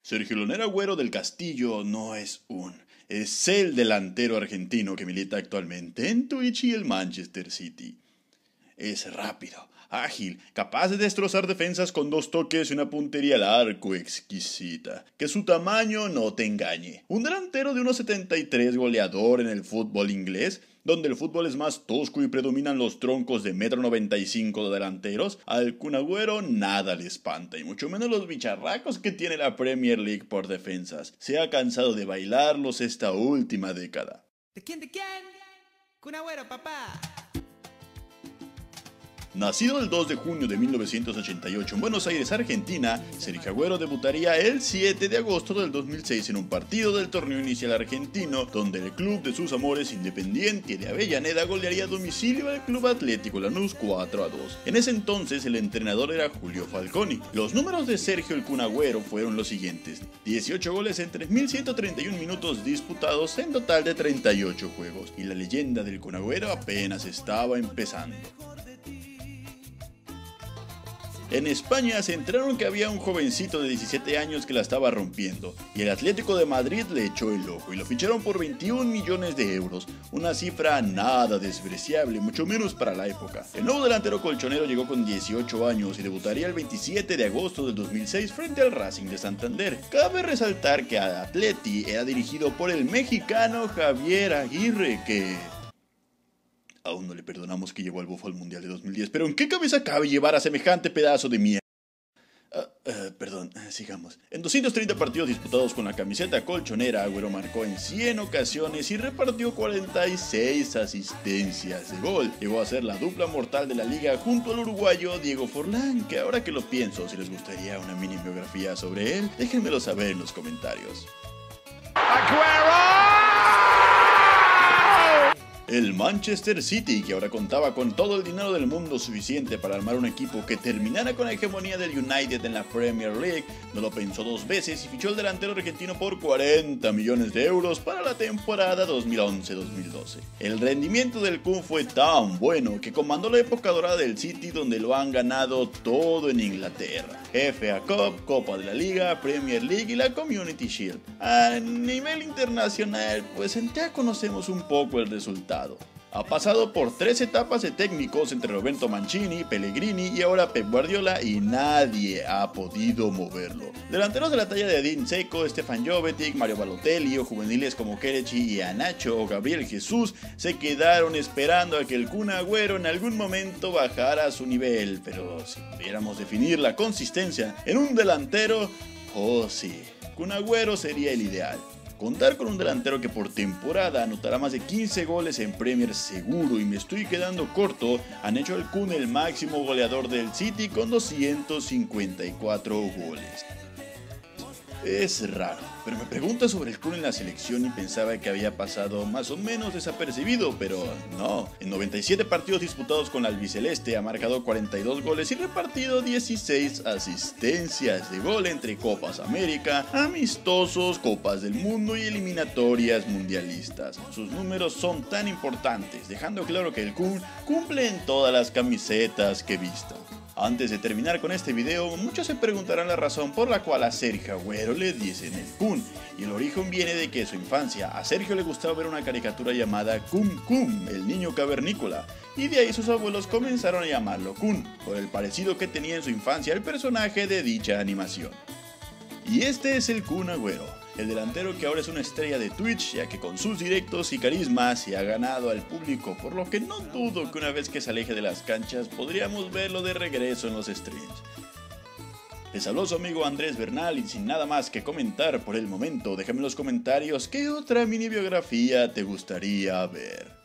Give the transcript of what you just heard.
Sergio Leonel Agüero del Castillo es el delantero argentino que milita actualmente en Twitch y el Manchester City. Es rápido, ágil, capaz de destrozar defensas con 2 toques y una puntería al arco exquisita. Que su tamaño no te engañe. Un delantero de 1,73 goleador en el fútbol inglés, donde el fútbol es más tosco y predominan los troncos de 1,95 m de delanteros, al Kun Agüero nada le espanta, y mucho menos los bicharracos que tiene la Premier League por defensas. Se ha cansado de bailarlos esta última década. ¿De quién? Kun Agüero, papá. Nacido el 2 de junio de 1988 en Buenos Aires, Argentina, Sergio Agüero debutaría el 7 de agosto del 2006 en un partido del torneo inicial argentino, donde el club de sus amores, Independiente de Avellaneda, golearía a domicilio al Club Atlético Lanús 4-2. En ese entonces el entrenador era Julio Falconi. Los números de Sergio el Kun Agüero fueron los siguientes: 18 goles en 3.131 minutos disputados en total de 38 juegos, y la leyenda del Kun Agüero apenas estaba empezando. En España se enteraron que había un jovencito de 17 años que la estaba rompiendo, y el Atlético de Madrid le echó el ojo y lo ficharon por 21 millones de euros, una cifra nada despreciable, mucho menos para la época. El nuevo delantero colchonero llegó con 18 años y debutaría el 27 de agosto del 2006 frente al Racing de Santander. Cabe resaltar que el Atleti era dirigido por el mexicano Javier Aguirre, que aún no le perdonamos que llevó al Bofo al Mundial de 2010, pero ¿en qué cabeza cabe llevar a semejante pedazo de mierda? Sigamos. En 230 partidos disputados con la camiseta colchonera, Agüero marcó en 100 ocasiones y repartió 46 asistencias de gol. Llegó a ser la dupla mortal de la liga junto al uruguayo Diego Forlán, que ahora que lo pienso, si les gustaría una mini biografía sobre él, déjenmelo saber en los comentarios. ¡Agüero! El Manchester City, que ahora contaba con todo el dinero del mundo suficiente para armar un equipo que terminara con la hegemonía del United en la Premier League, no lo pensó 2 veces y fichó al delantero argentino por 40 millones de euros para la temporada 2011-2012. El rendimiento del Kun fue tan bueno que comandó la época dorada del City, donde lo han ganado todo en Inglaterra: FA Cup, Copa de la Liga, Premier League y la Community Shield. A nivel internacional, pues ya conocemos un poco el resultado. Ha pasado por 3 etapas de técnicos entre Roberto Mancini, Pellegrini y ahora Pep Guardiola, y nadie ha podido moverlo. Delanteros de la talla de Edin Dzeko, Stefan Jovetic, Mario Balotelli o juveniles como Kelechi y Anacho o Gabriel Jesús se quedaron esperando a que el Kun Agüero en algún momento bajara su nivel, pero si pudiéramos definir la consistencia en un delantero, oh sí, Kun Agüero sería el ideal. Contar con un delantero que por temporada anotará más de 15 goles en Premier seguro, y me estoy quedando corto, han hecho al Kun el máximo goleador del City con 254 goles. Es raro, pero me pregunta sobre el Kun en la selección y pensaba que había pasado más o menos desapercibido, pero no. En 97 partidos disputados con la albiceleste ha marcado 42 goles y repartido 16 asistencias de gol entre Copas América, amistosos, Copas del Mundo y eliminatorias mundialistas. Sus números son tan importantes, dejando claro que el Kun cumple en todas las camisetas que he visto. Antes de terminar con este video, muchos se preguntarán la razón por la cual a Sergio Agüero le dicen el Kun, y el origen viene de que en su infancia a Sergio le gustaba ver una caricatura llamada Cum Cum, el niño cavernícola, y de ahí sus abuelos comenzaron a llamarlo Kun, por el parecido que tenía en su infancia el personaje de dicha animación. Y este es el Kun Agüero, el delantero que ahora es una estrella de Twitch, ya que con sus directos y carisma se ha ganado al público, por lo que no dudo que una vez que se aleje de las canchas podríamos verlo de regreso en los streams. Les habló su amigo Andrés Bernal, y sin nada más que comentar por el momento, déjame en los comentarios qué otra mini biografía te gustaría ver.